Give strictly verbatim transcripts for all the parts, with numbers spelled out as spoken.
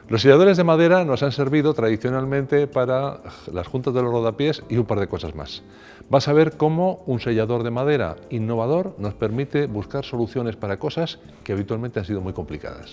Los selladores de madera nos han servido tradicionalmente para las juntas de los rodapiés y un par de cosas más. Vas a ver cómo un sellador de madera innovador nos permite buscar soluciones para cosas que habitualmente han sido muy complicadas.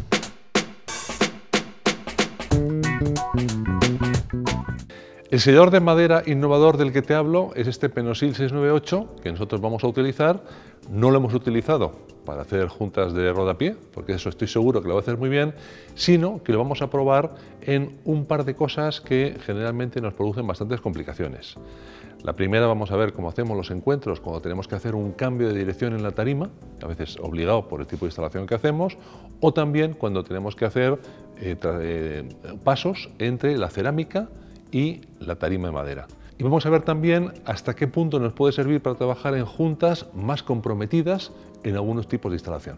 El sellador de madera innovador del que te hablo es este Penosil seiscientos noventa y ocho que nosotros vamos a utilizar. No lo hemos utilizado para hacer juntas de rodapié, porque eso estoy seguro que lo va a hacer muy bien, sino que lo vamos a probar en un par de cosas que generalmente nos producen bastantes complicaciones. La primera, vamos a ver cómo hacemos los encuentros cuando tenemos que hacer un cambio de dirección en la tarima, a veces obligado por el tipo de instalación que hacemos, o también cuando tenemos que hacer eh, eh, pasos entre la cerámica y la tarima de madera. Y vamos a ver también hasta qué punto nos puede servir para trabajar en juntas más comprometidas en algunos tipos de instalación.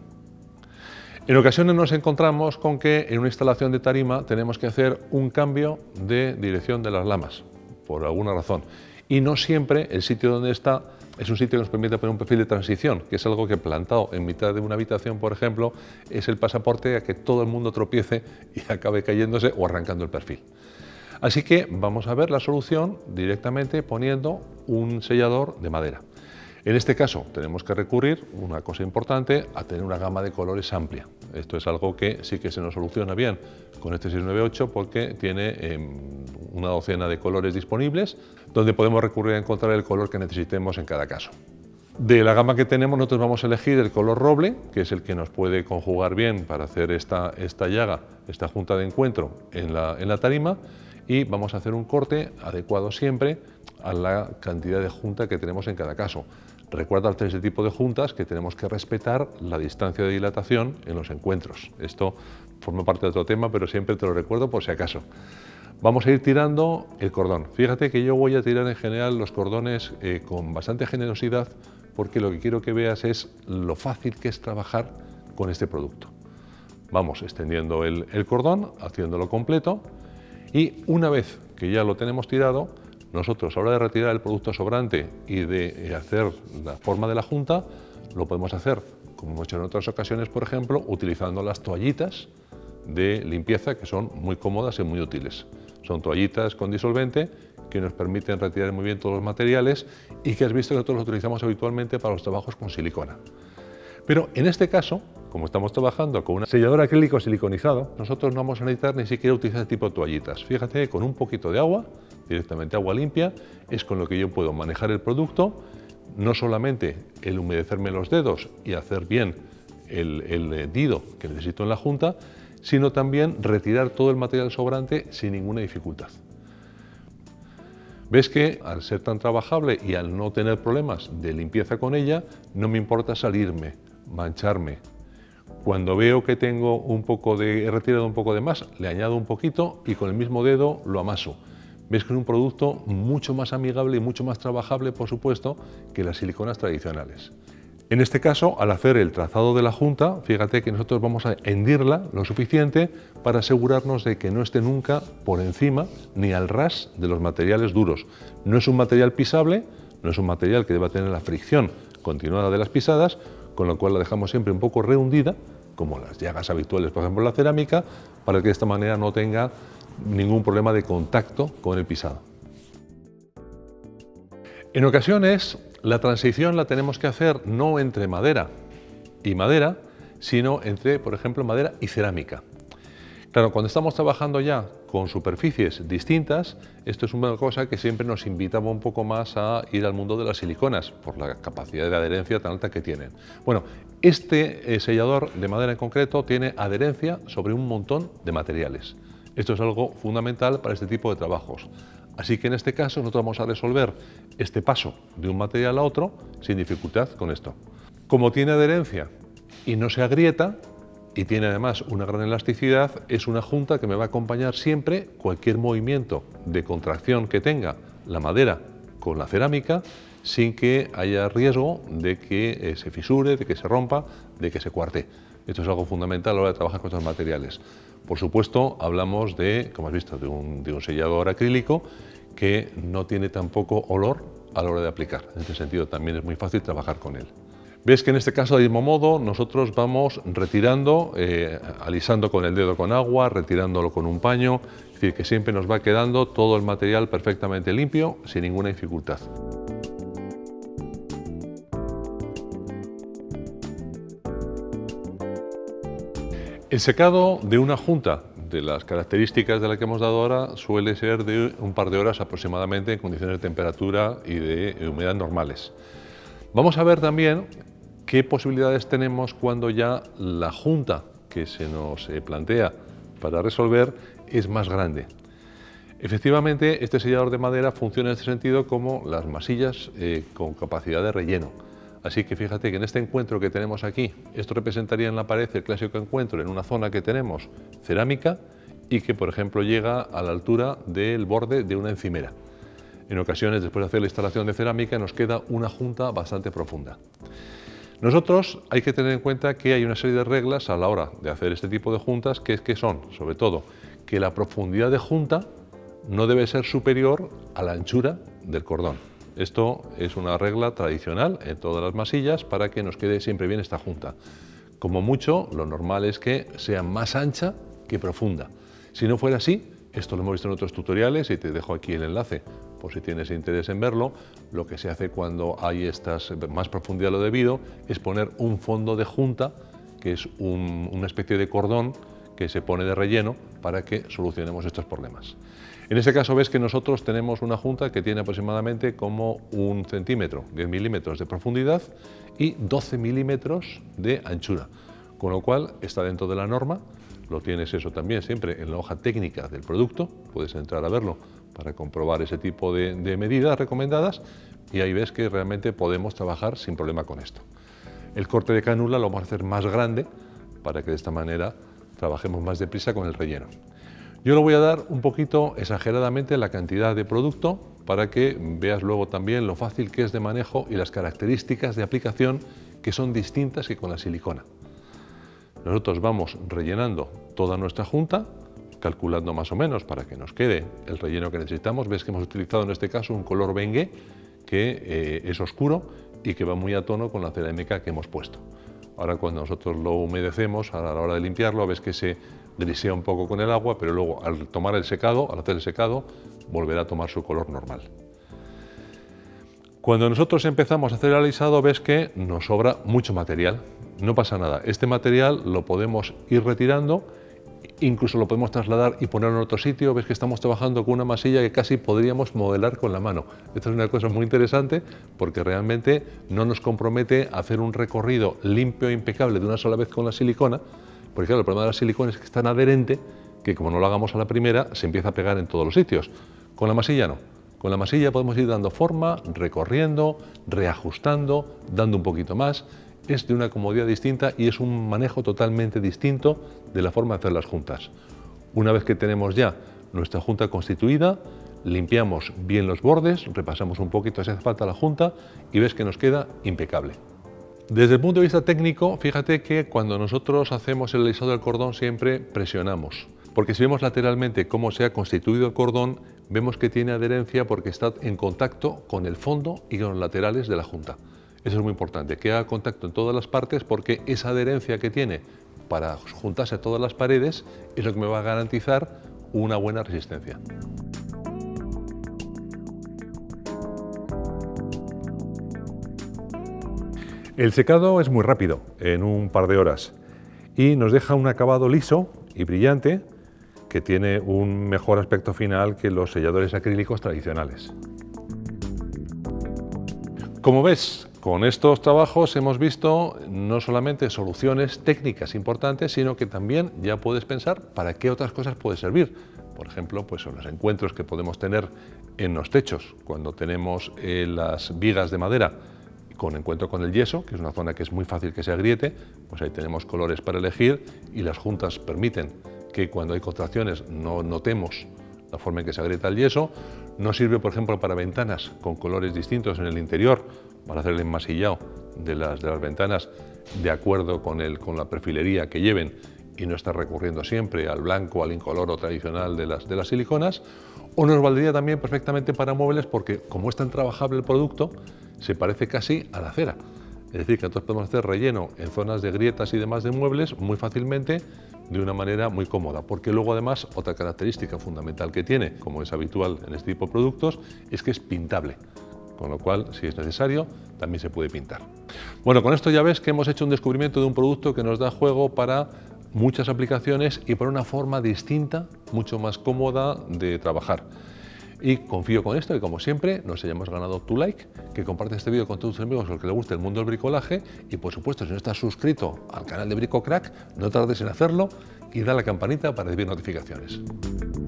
En ocasiones nos encontramos con que en una instalación de tarima tenemos que hacer un cambio de dirección de las lamas, por alguna razón. Y no siempre el sitio donde está es un sitio que nos permite poner un perfil de transición, que es algo que plantado en mitad de una habitación, por ejemplo, es el pasaporte a que todo el mundo tropiece y acabe cayéndose o arrancando el perfil. Así que vamos a ver la solución directamente poniendo un sellador de madera. En este caso tenemos que recurrir, una cosa importante, a tener una gama de colores amplia. Esto es algo que sí que se nos soluciona bien con este seiscientos noventa y ocho porque tiene eh, una docena de colores disponibles donde podemos recurrir a encontrar el color que necesitemos en cada caso. De la gama que tenemos nosotros vamos a elegir el color roble, que es el que nos puede conjugar bien para hacer esta, esta llaga, esta junta de encuentro en la, en la tarima, y vamos a hacer un corte adecuado siempre a la cantidad de junta que tenemos en cada caso. Recuerda al hacer este tipo de juntas que tenemos que respetar la distancia de dilatación en los encuentros. Esto forma parte de otro tema, pero siempre te lo recuerdo por si acaso. Vamos a ir tirando el cordón. Fíjate que yo voy a tirar en general los cordones eh, con bastante generosidad porque lo que quiero que veas es lo fácil que es trabajar con este producto. Vamos extendiendo el, el cordón, haciéndolo completo. Y una vez que ya lo tenemos tirado, nosotros a la hora de retirar el producto sobrante y de hacer la forma de la junta, lo podemos hacer, como hemos hecho en otras ocasiones, por ejemplo, utilizando las toallitas de limpieza que son muy cómodas y muy útiles. Son toallitas con disolvente que nos permiten retirar muy bien todos los materiales y que has visto que nosotros los utilizamos habitualmente para los trabajos con silicona. Pero en este caso, como estamos trabajando con un sellador acrílico siliconizado, nosotros no vamos a necesitar ni siquiera utilizar este tipo de toallitas. Fíjate, con un poquito de agua, directamente agua limpia, es con lo que yo puedo manejar el producto, no solamente el humedecerme los dedos y hacer bien el, el dido que necesito en la junta, sino también retirar todo el material sobrante sin ninguna dificultad. Ves que al ser tan trabajable y al no tener problemas de limpieza con ella, no me importa salirme, mancharme. Cuando veo que tengo un poco de, he retirado un poco de más, le añado un poquito y con el mismo dedo lo amaso. Ves que es un producto mucho más amigable y mucho más trabajable, por supuesto, que las siliconas tradicionales. En este caso, al hacer el trazado de la junta, fíjate que nosotros vamos a hendirla lo suficiente para asegurarnos de que no esté nunca por encima ni al ras de los materiales duros. No es un material pisable, no es un material que deba tener la fricción continuada de las pisadas, con lo cual la dejamos siempre un poco rehundida, como las llagas habituales, por ejemplo, en la cerámica, para que de esta manera no tenga ningún problema de contacto con el pisado. En ocasiones, la transición la tenemos que hacer no entre madera y madera, sino entre, por ejemplo, madera y cerámica. Claro, cuando estamos trabajando ya con superficies distintas, esto es una cosa que siempre nos invitaba un poco más a ir al mundo de las siliconas, por la capacidad de adherencia tan alta que tienen. Bueno, este eh, sellador de madera en concreto tiene adherencia sobre un montón de materiales. Esto es algo fundamental para este tipo de trabajos. Así que en este caso nosotros vamos a resolver este paso de un material a otro sin dificultad con esto. Como tiene adherencia y no se agrieta, y tiene además una gran elasticidad, es una junta que me va a acompañar siempre cualquier movimiento de contracción que tenga la madera con la cerámica, sin que haya riesgo de que eh, se fisure, de que se rompa, de que se cuarte. Esto es algo fundamental a la hora de trabajar con estos materiales. Por supuesto, hablamos de, como has visto, de un, de un sellador acrílico que no tiene tampoco olor a la hora de aplicar. En este sentido también es muy fácil trabajar con él. Ves que en este caso, del mismo modo, nosotros vamos retirando, eh, alisando con el dedo con agua, retirándolo con un paño, es decir, que siempre nos va quedando todo el material perfectamente limpio, sin ninguna dificultad. El secado de una junta, de las características de la que hemos dado ahora, suele ser de un par de horas aproximadamente en condiciones de temperatura y de humedad normales. Vamos a ver también qué posibilidades tenemos cuando ya la junta que se nos plantea para resolver es más grande. Efectivamente, este sellador de madera funciona en este sentido como las masillas eh, con capacidad de relleno. Así que fíjate que en este encuentro que tenemos aquí, esto representaría en la pared el clásico encuentro en una zona que tenemos cerámica y que, por ejemplo, llega a la altura del borde de una encimera. En ocasiones, después de hacer la instalación de cerámica, nos queda una junta bastante profunda. Nosotros hay que tener en cuenta que hay una serie de reglas a la hora de hacer este tipo de juntas, que, es que son, sobre todo, que la profundidad de junta no debe ser superior a la anchura del cordón. Esto es una regla tradicional en todas las masillas para que nos quede siempre bien esta junta. Como mucho, lo normal es que sea más ancha que profunda. Si no fuera así, esto lo hemos visto en otros tutoriales y te dejo aquí el enlace por si tienes interés en verlo. Lo que se hace cuando hay estas más profundidad de lo debido es poner un fondo de junta, que es un, una especie de cordón que se pone de relleno para que solucionemos estos problemas. En este caso ves que nosotros tenemos una junta que tiene aproximadamente como un centímetro, diez milímetros de profundidad y doce milímetros de anchura, con lo cual está dentro de la norma. Lo tienes eso también siempre en la hoja técnica del producto, puedes entrar a verlo para comprobar ese tipo de, de medidas recomendadas y ahí ves que realmente podemos trabajar sin problema con esto. El corte de cánula lo vamos a hacer más grande para que de esta manera trabajemos más deprisa con el relleno. Yo le voy a dar un poquito exageradamente la cantidad de producto para que veas luego también lo fácil que es de manejo y las características de aplicación que son distintas que con la silicona. Nosotros vamos rellenando toda nuestra junta, calculando más o menos para que nos quede el relleno que necesitamos. Ves que hemos utilizado en este caso un color bengue que eh, es oscuro y que va muy a tono con la cerámica que hemos puesto. Ahora cuando nosotros lo humedecemos, a la hora de limpiarlo, ves que se grisea un poco con el agua, pero luego al tomar el secado, al hacer el secado, volverá a tomar su color normal. Cuando nosotros empezamos a hacer el alisado, ves que nos sobra mucho material. No pasa nada, este material lo podemos ir retirando, incluso lo podemos trasladar y ponerlo en otro sitio. Ves que estamos trabajando con una masilla que casi podríamos modelar con la mano. Esto es una cosa muy interesante porque realmente no nos compromete a hacer un recorrido limpio e impecable de una sola vez con la silicona, porque claro, el problema de la silicona es que es tan adherente que como no lo hagamos a la primera, se empieza a pegar en todos los sitios. Con la masilla no. Con la masilla podemos ir dando forma, recorriendo, reajustando, dando un poquito más. Es de una comodidad distinta y es un manejo totalmente distinto de la forma de hacer las juntas. Una vez que tenemos ya nuestra junta constituida, limpiamos bien los bordes, repasamos un poquito si hace falta la junta y ves que nos queda impecable. Desde el punto de vista técnico, fíjate que cuando nosotros hacemos el alisado del cordón siempre presionamos, porque si vemos lateralmente cómo se ha constituido el cordón, vemos que tiene adherencia porque está en contacto con el fondo y con los laterales de la junta. Eso es muy importante, que haga contacto en todas las partes porque esa adherencia que tiene para juntarse a todas las paredes es lo que me va a garantizar una buena resistencia. El secado es muy rápido, en un par de horas, y nos deja un acabado liso y brillante que tiene un mejor aspecto final que los selladores acrílicos tradicionales. Como ves, con estos trabajos hemos visto no solamente soluciones técnicas importantes, sino que también ya puedes pensar para qué otras cosas puede servir. Por ejemplo, pues son los encuentros que podemos tener en los techos, cuando tenemos eh, las vigas de madera con encuentro con el yeso, que es una zona que es muy fácil que se agriete, pues ahí tenemos colores para elegir y las juntas permiten que cuando hay contracciones no notemos la forma en que se agrieta el yeso. Nos sirve, por ejemplo, para ventanas con colores distintos en el interior, para hacer el enmasillado de las, de las ventanas de acuerdo con, el, con la perfilería que lleven y no estar recurriendo siempre al blanco, al incoloro tradicional de las, de las siliconas. O nos valdría también perfectamente para muebles porque como es tan trabajable el producto, se parece casi a la cera. Es decir, que nosotros podemos hacer relleno en zonas de grietas y demás de muebles muy fácilmente, de una manera muy cómoda, porque luego además otra característica fundamental que tiene, como es habitual en este tipo de productos, es que es pintable, con lo cual, si es necesario, también se puede pintar. Bueno, con esto ya ves que hemos hecho un descubrimiento de un producto que nos da juego para muchas aplicaciones y para una forma distinta, mucho más cómoda de trabajar. Y confío con esto que, como siempre, nos hayamos ganado tu like, que compartes este vídeo con todos tus amigos los que les guste el mundo del bricolaje y, por supuesto, si no estás suscrito al canal de Brico Crack, no tardes en hacerlo y da la campanita para recibir notificaciones.